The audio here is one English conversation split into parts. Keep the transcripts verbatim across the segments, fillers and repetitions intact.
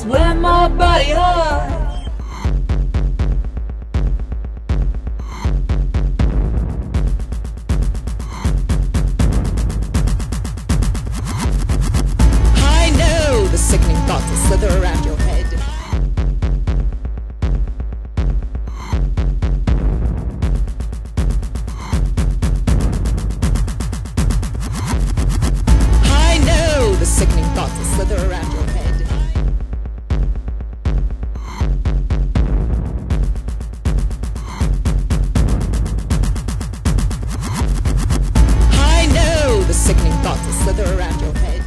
where my body lies. I know the sickening thoughts that slither around your head. I know the sickening thoughts that slither around your head. I know the sickening thoughts that slither around your head.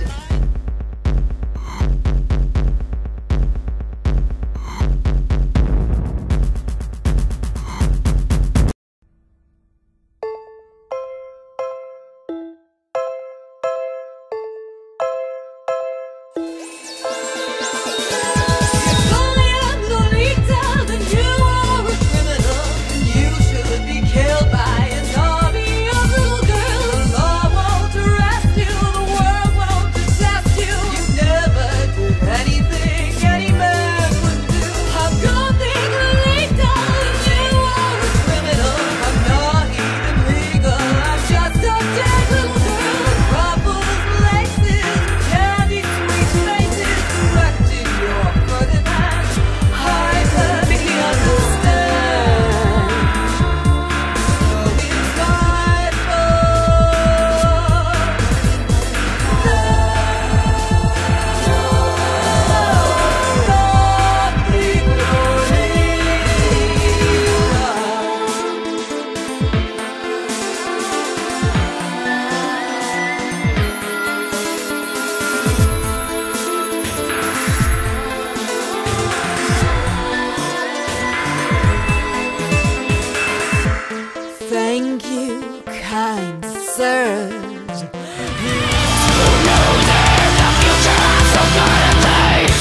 Thank you, kind sirs. Who knows if the future has some kind of place?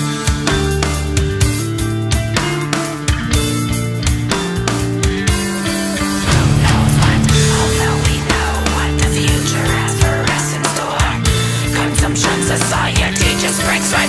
Who knows what, although we know what the future has for us in store. Consumption society just breaks right